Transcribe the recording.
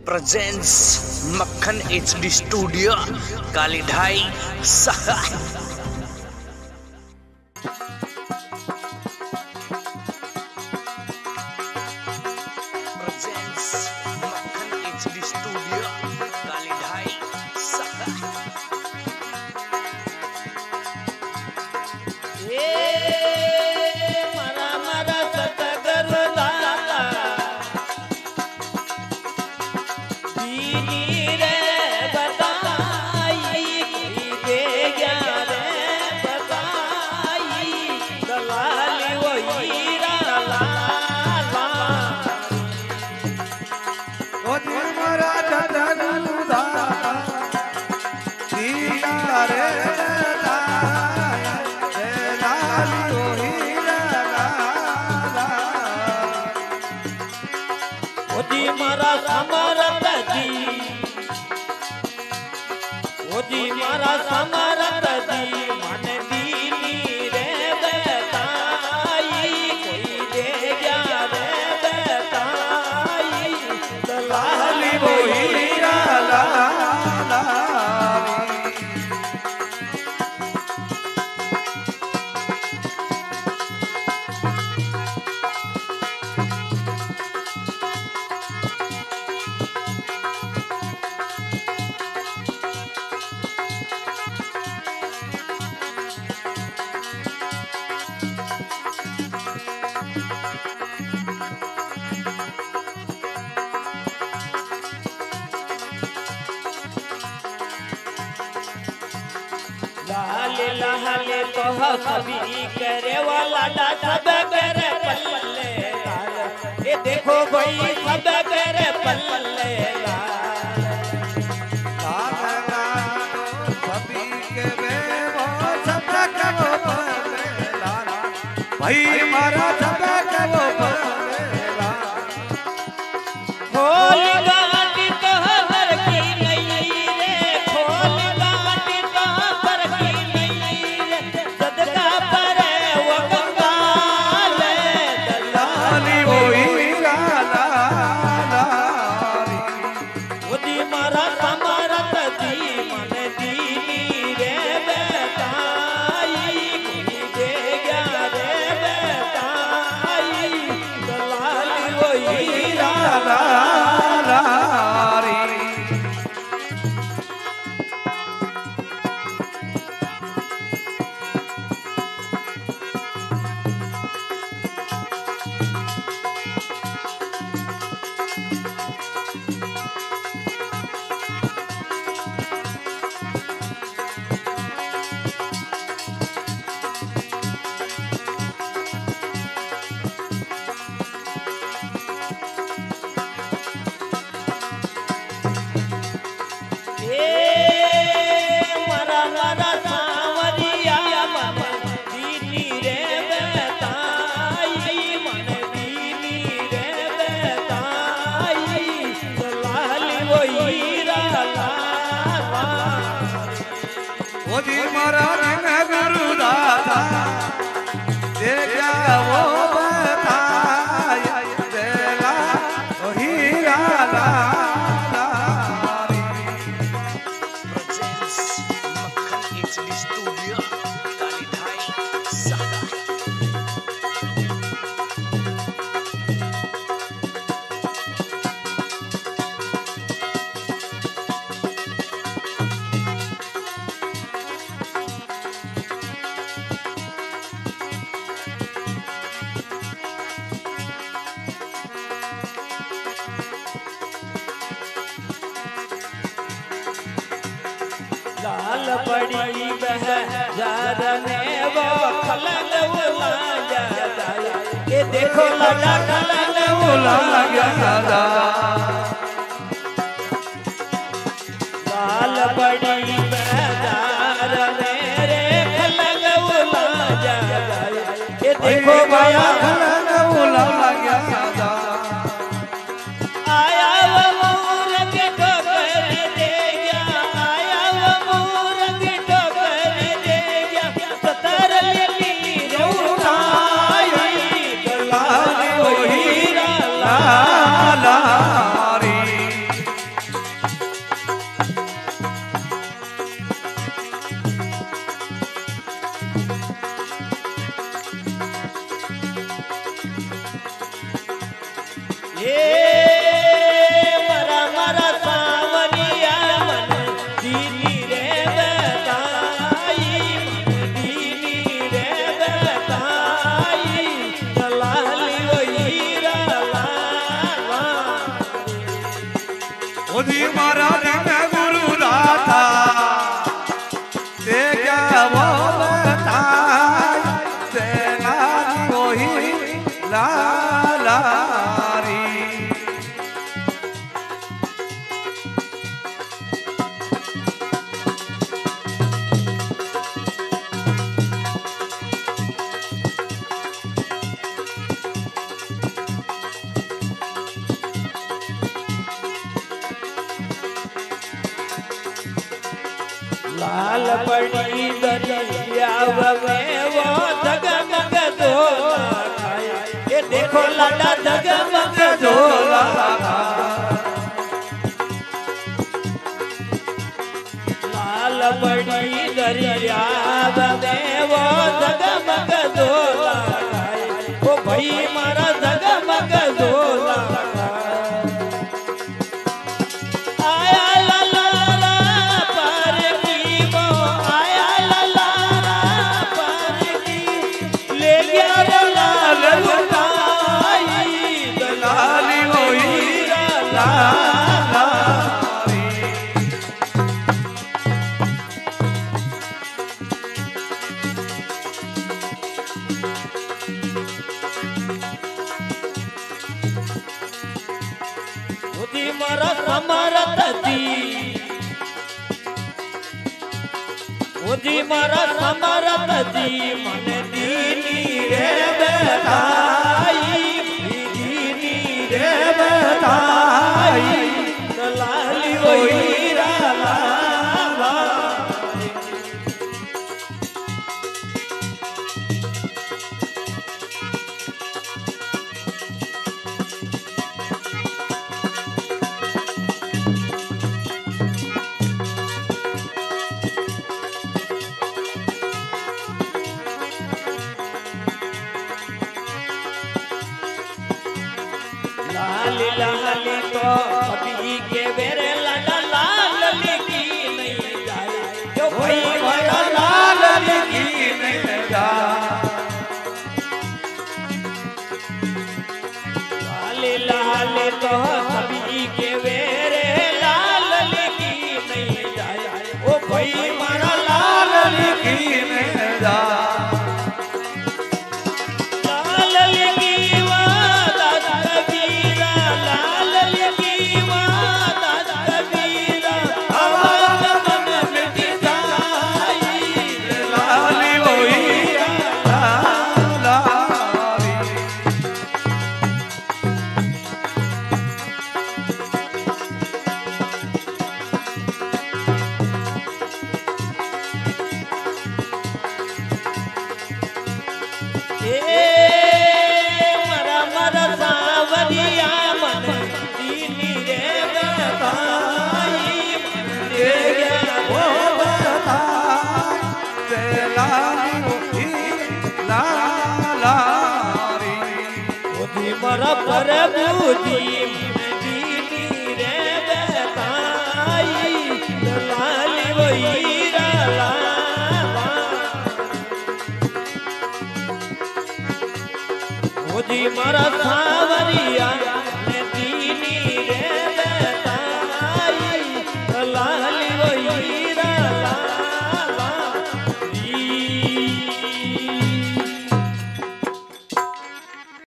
Presence मक्खन HD studio काली ढाई सहा। प्रेजेंस मक्खन HD स्टूडियो काली ढाई सहा। मारा समरत दी मन दीनी रे बताई कोई दे गया रे बताई दलाली वही लाले लाले तो सभी करे वाला डा सब करे पल्ले लाल ये देखो भाई सब करे पल्ले लाल सभी के वे वो सब के वो पल्ले लाल भाई मारा सब के वो पल्ले लाल खोल गाड़ी तो हर की नहीं रे खोल गाड़ी तो हर की नहीं रे सदका पर वो कंगाल दलाली वही लाला उदी मारा समरत दी मन दीनी रे बताई कोई दे गया रे बताई दलाली वही लाला लाल बड़ी बह जाने वो खलल उला जाए ये देखो लगा खलल उला गया लाल बड़ी बह जाने रे खलल उला जाए ये देखो भया खलल उला गया ये मरा मरा सावरिया मन दीनी रे बताई दीनी रे बताई दलाली वहीरा लाला मोदी महाराज ने गुरु दाता ते क्या वो बताई तेरा वही लालारी लाल बड़ी दरिया में वो जगमग धोला खाए ये देखो लाडा जगमग धोला लाल बड़ी दरिया में वो जगमग धोला खाए ओ भाई मारा जगमग धोला मरा समरत दी मारा समरत दी मन दीनी रे बताई दीनी रे बताई दलाली वहीरा लाला लाली लाली तो अभी के बेरे लाला लाल लिखी नहीं जाए जो भाई बड़ा लाल लिखी नहीं जाए लाली लाली तो अभी के बेरे लाल लिखी नहीं जाए ओ भाई बड़ा लाल लिखी नहीं जाए मरा मरा सावरिया मन दीनी रे बताई वो बताई तेलाली वही लालारी ओदी मरा प्रभु दी दीनी रे बताई दलाली वहीरा लाला ओदी मरा सावरी